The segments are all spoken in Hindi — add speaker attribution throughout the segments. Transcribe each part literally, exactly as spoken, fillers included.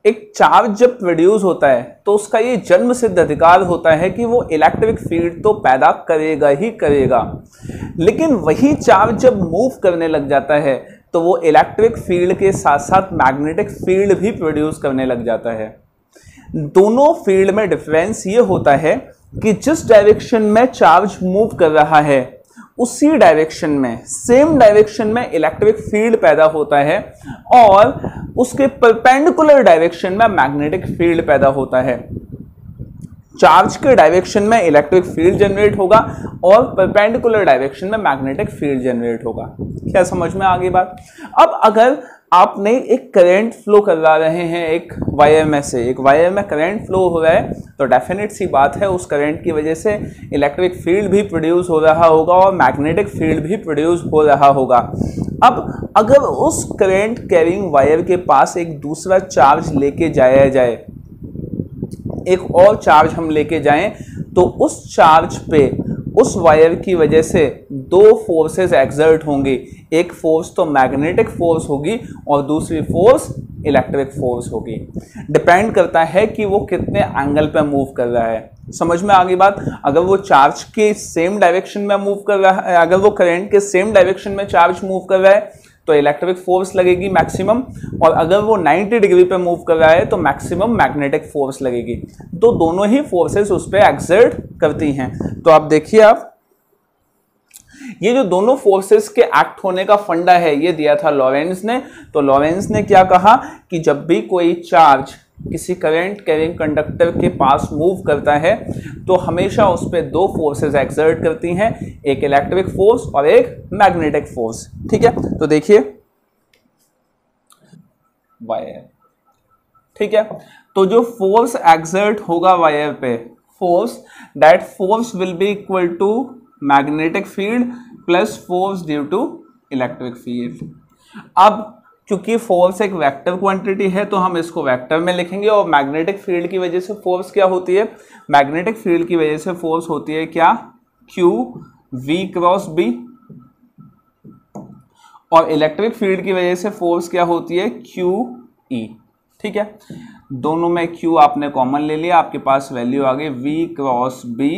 Speaker 1: एक चार्ज जब प्रोड्यूस होता है तो उसका ये जन्म सिद्ध अधिकार होता है कि वो इलेक्ट्रिक फील्ड तो पैदा करेगा ही करेगा, लेकिन वही चार्ज जब मूव करने लग जाता है तो वो इलेक्ट्रिक फील्ड के साथ साथ मैग्नेटिक फील्ड भी प्रोड्यूस करने लग जाता है। दोनों फील्ड में डिफरेंस ये होता है कि जिस डायरेक्शन में चार्ज मूव कर रहा है उसी डायरेक्शन में, सेम डायरेक्शन में इलेक्ट्रिक फील्ड पैदा होता है और उसके परपेंडिकुलर डायरेक्शन में मैग्नेटिक फील्ड पैदा होता है। चार्ज के डायरेक्शन में इलेक्ट्रिक फील्ड जनरेट होगा और परपेंडिकुलर डायरेक्शन में मैग्नेटिक फील्ड जनरेट होगा। क्या समझ में आ गई बात? अब अगर आपने एक करंट फ्लो करवा रहे हैं एक वायर में से, एक वायर में करंट फ्लो हो रहा है, तो डेफिनेट सी बात है उस करंट की वजह से इलेक्ट्रिक फील्ड भी प्रोड्यूस हो रहा होगा और मैग्नेटिक फील्ड भी प्रोड्यूस हो रहा होगा। अब अगर उस करंट कैरिंग वायर के पास एक दूसरा चार्ज लेके जाया जाए, एक और चार्ज हम लेके जाएं, तो उस चार्ज पे उस वायर की वजह से दो फोर्सेस एक्सर्ट होंगी। एक फोर्स तो मैग्नेटिक फोर्स होगी और दूसरी फोर्स इलेक्ट्रिक फोर्स होगी। डिपेंड करता है कि वो कितने एंगल पे मूव कर रहा है। समझ में आ गई बात? अगर वो चार्ज के सेम डायरेक्शन में मूव कर रहा है, अगर वो करंट के सेम डायरेक्शन में चार्ज मूव कर रहा है तो इलेक्ट्रिक फोर्स लगेगी मैक्सिमम, और अगर वो नब्बे डिग्री पे मूव कर रहा है तो मैक्सिमम मैग्नेटिक फोर्स लगेगी। तो दोनों ही फोर्सेस उस पर एक्सर्ट करती हैं। तो आप देखिए, आप ये जो दोनों फोर्सेस के एक्ट होने का फंडा है ये दिया था लॉरेंट्ज ने। तो लॉरेंट्ज ने क्या कहा कि जब भी कोई चार्ज किसी करंट कैरिंग कंडक्टर के पास मूव करता है तो हमेशा उस पर दो फोर्सेस एक्सर्ट करती हैं, एक इलेक्ट्रिक फोर्स और एक मैग्नेटिक फोर्स। ठीक है, तो देखिए वायर, ठीक है, तो जो फोर्स एक्सर्ट होगा वायर पे, force that force will be equal to magnetic field plus force due to electric field. अब क्योंकि फोर्स एक वेक्टर क्वांटिटी है तो हम इसको वेक्टर में लिखेंगे, और मैग्नेटिक फील्ड की वजह से फोर्स क्या होती है? मैग्नेटिक फील्ड की वजह से फोर्स होती है क्या? Q V क्रॉस B, और इलेक्ट्रिक फील्ड की वजह से फोर्स क्या होती है? Q E। ठीक है, दोनों में Q आपने कॉमन ले लिया, आपके पास वैल्यू आ गई V cross B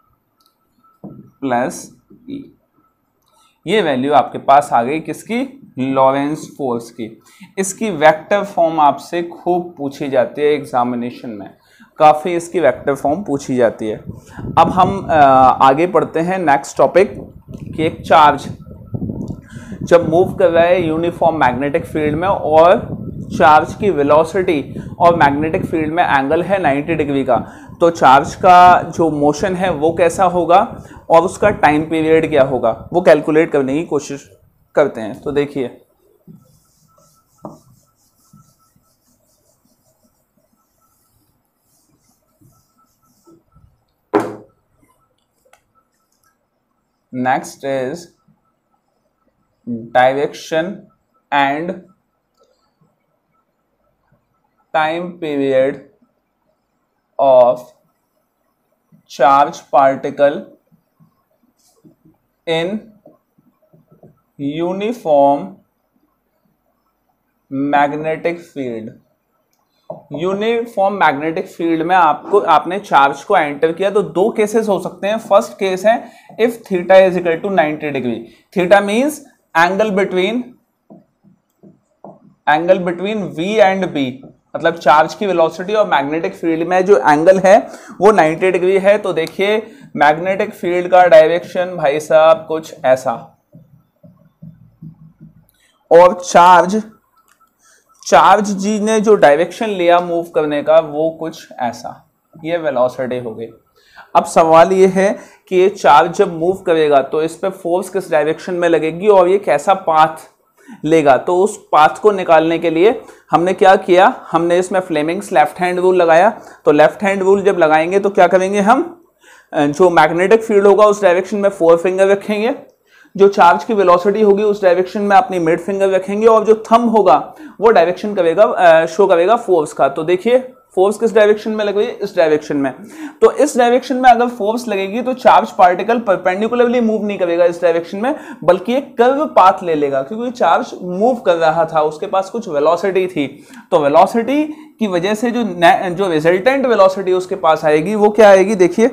Speaker 1: plus E। ये वैल्यू आपके पास आ गई किसकी? लॉरेंट्ज फोर्स की। इसकी वेक्टर फॉर्म आपसे खूब पूछी जाती है एग्जामिनेशन में, काफ़ी इसकी वेक्टर फॉर्म पूछी जाती है। अब हम आगे पढ़ते हैं नेक्स्ट टॉपिक कि एक चार्ज जब मूव कर रहा है यूनिफॉर्म मैग्नेटिक फील्ड में और चार्ज की वेलोसिटी और मैग्नेटिक फील्ड में एंगल है नब्बे डिग्री का, तो चार्ज का जो मोशन है वो कैसा होगा और उसका टाइम पीरियड क्या होगा वो कैलकुलेट करने की कोशिश करते हैं। तो देखिए, next is direction and time period of charge particle in uniform magnetic field। Uniform magnetic field में आपको आपने चार्ज को एंटर किया तो दो केसेस हो सकते हैं। फर्स्ट केस है if theta is equal to नब्बे degree. Theta means angle between angle between V and B, मतलब चार्ज की वेलोसिटी और मैग्नेटिक फील्ड में जो एंगल है वो नब्बे डिग्री है। तो देखिए मैग्नेटिक फील्ड का डायरेक्शन भाई साहब कुछ ऐसा, और चार्ज चार्ज जी ने जो डायरेक्शन लिया मूव करने का वो कुछ ऐसा, ये वेलोसिटी हो गई। अब सवाल ये है कि ये चार्ज जब मूव करेगा तो इस पे फोर्स किस डायरेक्शन में लगेगी और ये कैसा पाथ लेगा। तो उस पाथ को निकालने के लिए हमने क्या किया, हमने इसमें फ्लेमिंग्स लेफ्ट हैंड रूल लगाया। तो लेफ्ट हैंड रूल जब लगाएंगे तो क्या करेंगे, हम जो मैग्नेटिक फील्ड होगा उस डायरेक्शन में फोर फिंगर रखेंगे, जो चार्ज की वेलोसिटी होगी उस डायरेक्शन में अपनी मिड फिंगर रखेंगे, और जो थंब होगा वो डायरेक्शन करेगा शो करेगा फोर्स का। तो देखिए फोर्स किस डायरेक्शन में लग रही है, इस डायरेक्शन में। तो इस डायरेक्शन में अगर फोर्स लगेगी तो चार्ज पार्टिकल परपेंडिकुलरली मूव नहीं करेगा इस डायरेक्शन में, बल्कि एक कर्व पाथ ले लेगा, क्योंकि चार्ज मूव कर रहा था, उसके पास कुछ वेलोसिटी थी। तो वेलोसिटी की वजह से जो जो रिजल्टेंट वेलोसिटी उसके पास आएगी वो क्या आएगी, देखिए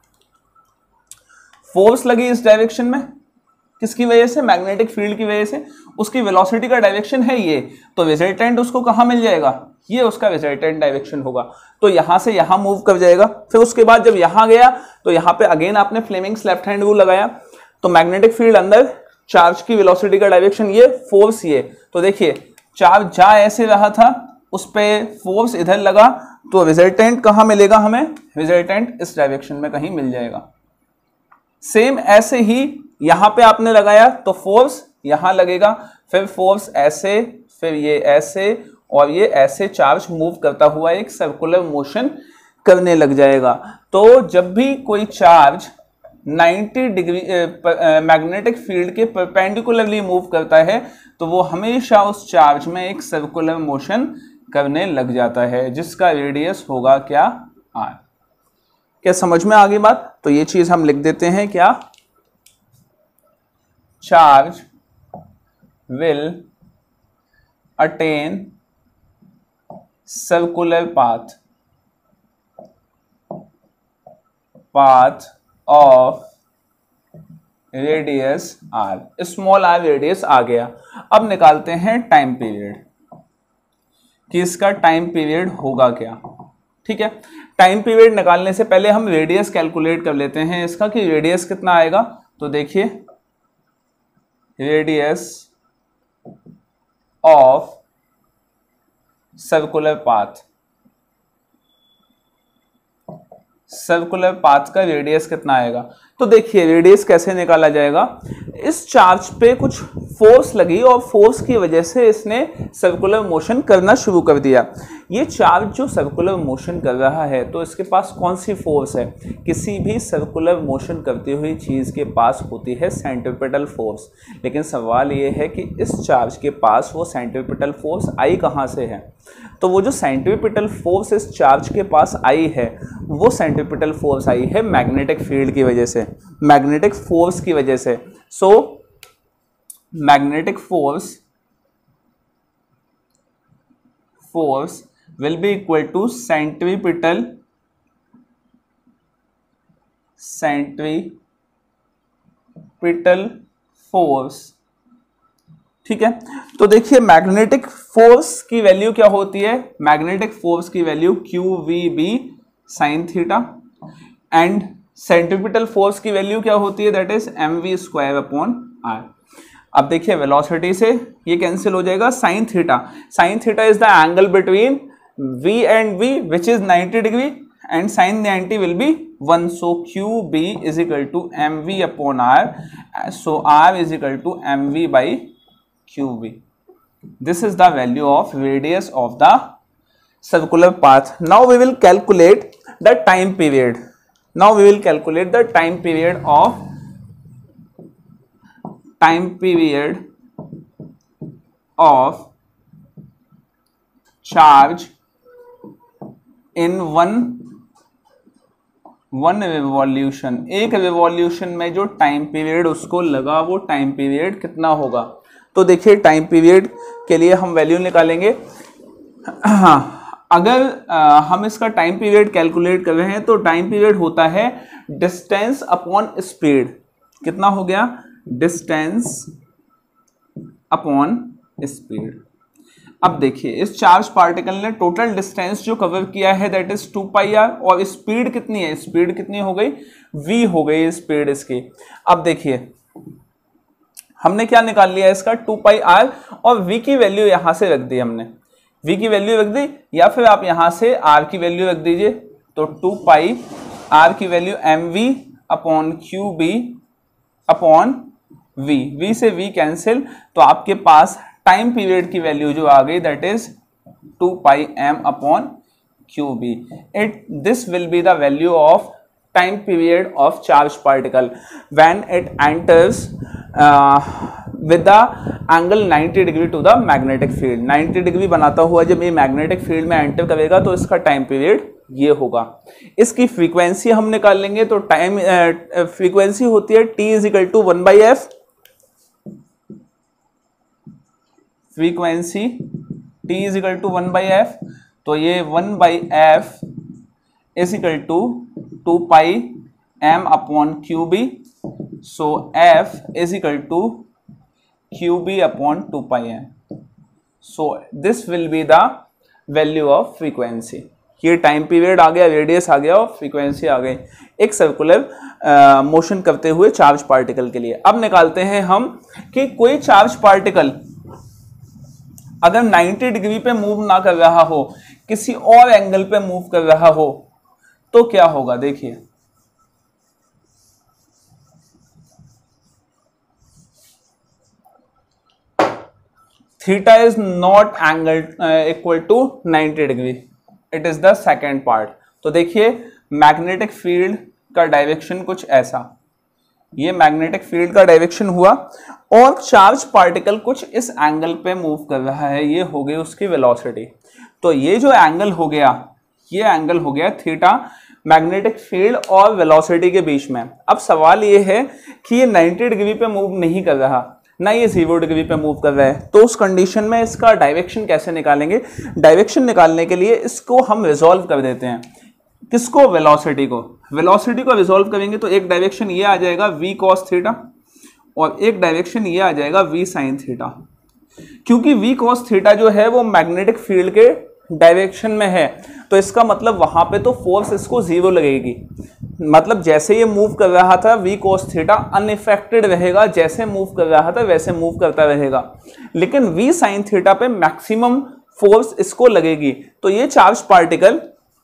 Speaker 1: फोर्स लगी इस डायरेक्शन में, किसकी वजह से, मैग्नेटिक फील्ड की वजह से, उसकी वेलोसिटी का डायरेक्शन है ये, तो रिजल्टेंट उसको कहां मिल जाएगा, ये उसका रिजल्टेंट डायरेक्शन होगा। तो यहां से यहां मूव कर जाएगा। फिर उसके बाद जब यहां गया तो यहां पे अगेन आपने फ्लेमिंग्स लेफ्ट हैंड रूल लगाया, तो मैग्नेटिक फील्ड अंदर, चार्ज की वेलोसिटी का डायरेक्शन ये, फोर्स ये। तो देखिए चार्ज जा ऐसे रहा था, उस पे फोर्स इधर लगा, तो रिजल्टेंट कहां मिलेगा हमें, रिजल्टेंट इस डायरेक्शन में कहीं मिल जाएगा। सेम ऐसे ही यहां पे आपने लगाया तो फोर्स यहां लगेगा, फिर फोर्स ऐसे, फिर ये ऐसे, और ये ऐसे चार्ज मूव करता हुआ एक सर्कुलर मोशन करने लग जाएगा। तो जब भी कोई चार्ज नब्बे डिग्री मैग्नेटिक फील्ड के परपेंडिकुलरली मूव करता है तो वो हमेशा उस चार्ज में एक सर्कुलर मोशन करने लग जाता है, जिसका रेडियस होगा क्या, आर। क्या समझ में आ गई बात? तो ये चीज हम लिख देते हैं, क्या, charge will attain circular path path of radius r, small r radius आ गया। अब निकालते हैं टाइम पीरियड कि इसका टाइम पीरियड होगा क्या। ठीक है, टाइम पीरियड निकालने से पहले हम रेडियस कैलकुलेट कर लेते हैं इसका कि रेडियस कितना आएगा। तो देखिए radius of circular path, circular path का रेडियस कितना आएगा। तो देखिए रेडियस कैसे निकाला जाएगा, इस चार्ज पे कुछ फोर्स लगी और फोर्स की वजह से इसने सर्कुलर मोशन करना शुरू कर दिया। ये चार्ज जो सर्कुलर मोशन कर रहा है तो इसके पास कौन सी फोर्स है, किसी भी सर्कुलर मोशन करती हुई चीज के पास होती है सेंट्रीपिटल फोर्स। लेकिन सवाल ये है कि इस चार्ज के पास वो सेंट्रीपिटल फोर्स आई कहाँ से है। तो वो जो सेंट्रीपिटल फोर्स इस चार्ज के पास आई है वो सेंट्रीपिटल फोर्स आई है मैग्नेटिक फील्ड की वजह से, मैग्नेटिक फोर्स की वजह से। So magnetic force force will be equal to centripetal centripetal force। ठीक है, तो देखिए मैग्नेटिक फोर्स की वैल्यू क्या होती है, मैग्नेटिक फोर्स की value Q V B sine theta, and centripetal force की वैल्यू क्या होती है, that is M V square upon R. अब देखिए वेलोसिटी से ये कैंसिल हो जाएगा, sine theta, sine theta is the angle between v and v which is ninety degree and sin ninety will be one, so qb is equal to mv upon r, so r is equal to mv by qb. This is the value of radius of the circular path. Now we will calculate the time period. Now we will calculate the time period of time period of charge in one one revolution, एक रिवॉल्यूशन में जो टाइम पीरियड उसको लगा वो टाइम पीरियड कितना होगा। तो देखिए टाइम पीरियड के लिए हम वैल्यू निकालेंगे। हाँ, अगर आ, हम इसका टाइम पीरियड कैलकुलेट कर रहे हैं तो टाइम पीरियड होता है डिस्टेंस अपॉन स्पीड। कितना हो गया, डिस्टेंस अपॉन स्पीड। अब देखिए इस चार्ज पार्टिकल ने टोटल डिस्टेंस जो कवर किया है that is two pi R, और स्पीड कितनी है, स्पीड कितनी हो गई, v हो गई स्पीड इसकी। अब देखिए हमने क्या निकाल लिया इसका, टू पाई आर, और v की वैल्यू यहां से रख दी हमने, v की वैल्यू रख दी, या फिर आप यहां से r की वैल्यू रख दीजिए। तो टू पाई r की value M V upon Q B upon v, v से v कैंसिल, तो आपके पास टाइम पीरियड की वैल्यू जो आ गई that is two pi M upon Q B. It this will be the value of time period of charge particle when it enters with the angle ninety degree to the magnetic field. Ninety degree बनाता हुआ जब ये मैग्नेटिक फील्ड में एंटर करेगा तो इसका टाइम पीरियड ये होगा। इसकी फ्रीक्वेंसी हम निकाल लेंगे तो टाइम फ्रीक्वेंसी होती है T is equal to one by F. Frequency T is equal to one by F, तो ये one by F is equal to two pi M upon Q B. So F is equal to Q B upon two pi M. So this will be the value of frequency. ये टाइम पीरियड आ गया, रेडियस आ गया और फ्रीक्वेंसी आ गई एक सर्कुलर मोशन करते हुए चार्ज पार्टिकल के लिए। अब निकालते हैं हम कि कोई चार्ज पार्टिकल अगर नाइंटी डिग्री पे मूव ना कर रहा हो, किसी और एंगल पे मूव कर रहा हो तो क्या होगा। देखिए theta is not angle equal to ninety degree, it is the second part. तो देखिए मैग्नेटिक फील्ड का डायरेक्शन कुछ ऐसा, ये मैग्नेटिक फील्ड का डायरेक्शन हुआ और चार्ज पार्टिकल कुछ इस एंगल पे मूव कर रहा है, ये हो गई उसकी वेलोसिटी। तो ये जो एंगल हो गया, ये एंगल हो गया थीटा मैग्नेटिक फील्ड और वेलोसिटी के बीच में। अब सवाल ये है कि ये नाइंटी डिग्री पे मूव नहीं कर रहा, ना ये जीरो डिग्री पे मूव कर रहा है, तो उस कंडीशन में इसका डायरेक्शन कैसे निकालेंगे। डायरेक्शन निकालने के लिए इसको हम रिजॉल्व कर देते हैं। किसको, वेलोसिटी को। वेलोसिटी को रिजॉल्व करेंगे तो एक डायरेक्शन ये आ जाएगा v cos थीटा और एक डायरेक्शन ये आ जाएगा v sin थीटा। क्योंकि v cos थीटा जो है वो मैग्नेटिक फील्ड के डायरेक्शन में है, तो इसका मतलब वहां पे तो फोर्स इसको जीरो लगेगी। मतलब जैसे ये मूव कर रहा था v cos थीटा अनइफेक्टेड रहेगा, जैसे मूव कर रहा था वैसे मूव करता रहेगा। लेकिन v sin थीटा पे मैक्सिमम फोर्स इसको लगेगी। तो ये चार्ज पार्टिकल,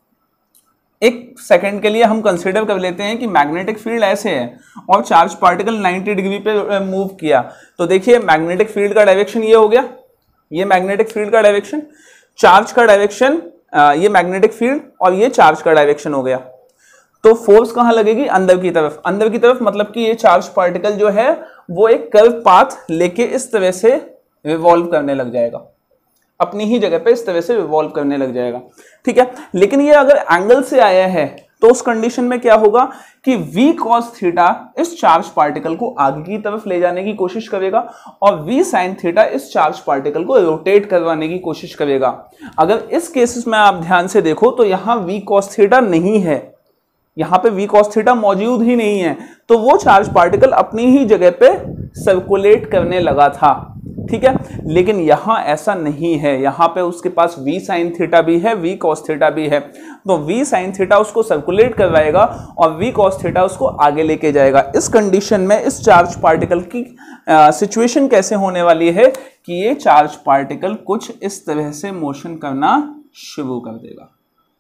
Speaker 1: एक सेकंड के लिए हम कंसीडर कर लेते हैं कि मैग्नेटिक फील्ड ऐसे है और चार्ज पार्टिकल नाइंटी डिग्री पे मूव किया, तो देखिए मैग्नेटिक फील्ड का डायरेक्शन ये हो गया, ये मैग्नेटिक फील्ड का डायरेक्शन, चार्ज का डायरेक्शन ये मैग्नेटिक फील्ड और ये चार्ज का डायरेक्शन हो गया। तो फोर्स कहां लगेगी, अंदर की तरफ। अंदर की तरफ मतलब कि ये चार्ज पार्टिकल जो है वो एक कर्व पाथ लेके इस तरह से रिवॉल्व करने लग जाएगा, अपनी ही जगह पे इस तरह से रिवॉल्व करने लग जाएगा। ठीक है, लेकिन ये अगर एंगल से आया है तो उस कंडीशन में क्या होगा कि v cos थीटा इस चार्ज पार्टिकल को आगे की तरफ ले जाने की कोशिश करेगा और v sin थीटा इस चार्ज पार्टिकल को रोटेट करवाने की कोशिश करेगा। अगर इस केसेस में आप ध्यान से देखो तो यहां v cos थीटा नहीं है, यहां पे v cos थीटा मौजूद ही नहीं है, तो वो चार्ज पार्टिकल अपनी ही जगह पे सर्कुलेट करने लगा था। ठीक है, लेकिन यहां ऐसा नहीं है, यहां पे उसके पास v sin थीटा भी है, v cos थीटा भी है। तो v sin थीटा उसको सर्कुलेट करवाएगा और v cos थीटा उसको आगे लेके जाएगा। इस कंडीशन में इस चार्ज पार्टिकल की सिचुएशन कैसे होने वाली है कि ये चार्ज पार्टिकल कुछ इस तरह से मोशन करना शुरू कर देगा,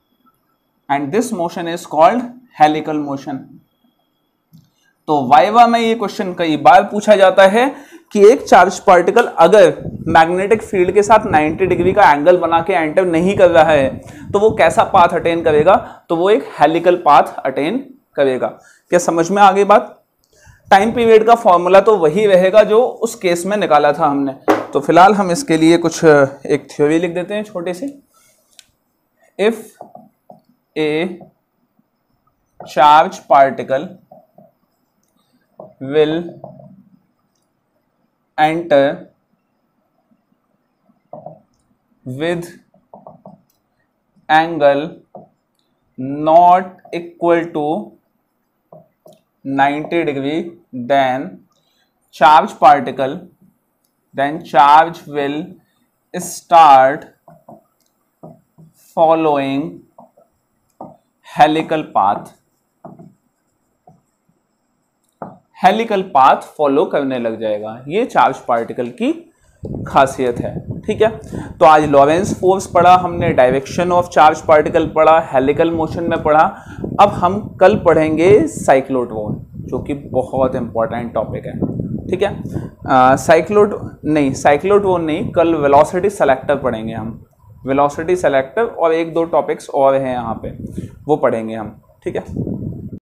Speaker 1: and this motion is called helical motion. तो वाइवा में ये क्वेश्चन कई बार पूछा जाता है कि एक चार्ज पार्टिकल अगर मैग्नेटिक फील्ड के साथ नाइंटी डिग्री का एंगल बना के एंटर नहीं कर रहा है तो वो कैसा पाथ अटेन करेगा, तो वो एक हेलिकल पाथ अटेन करेगा। क्या समझ में आ गई बात। टाइम पीरियड का फॉर्मूला तो वही रहेगा जो उस केस में निकाला था हमने। तो फिलहाल हम इसके लिए कुछ एक थ्योरी लिख देते हैं छोटी सी। If a charge particle will enter with angle not equal to ninety degree, then charge particle then charge will start following helical path helical path follow करने लग जाएगा। ये चार्ज पार्टिकल की खासियत है। ठीक है, तो आज लॉरेंस फोर्स पढ़ा हमने, डायरेक्शन ऑफ चार्ज पार्टिकल पढ़ा, हेलिकल मोशन में पढ़ा। अब हम कल पढ़ेंगे साइक्लोट्रॉन, जो कि बहुत इंपॉर्टेंट टॉपिक है। ठीक है, साइक्लोट नहीं साइक्लोट्रॉन नहीं, कल वेलोसिटी सेलेक्टर पढ़ेंगे हम। वेलोसिटी सेलेक्टर और एक दो टॉपिक्स और हैं यहाँ पे, वो पढ़ेंगे हम। ठीक है।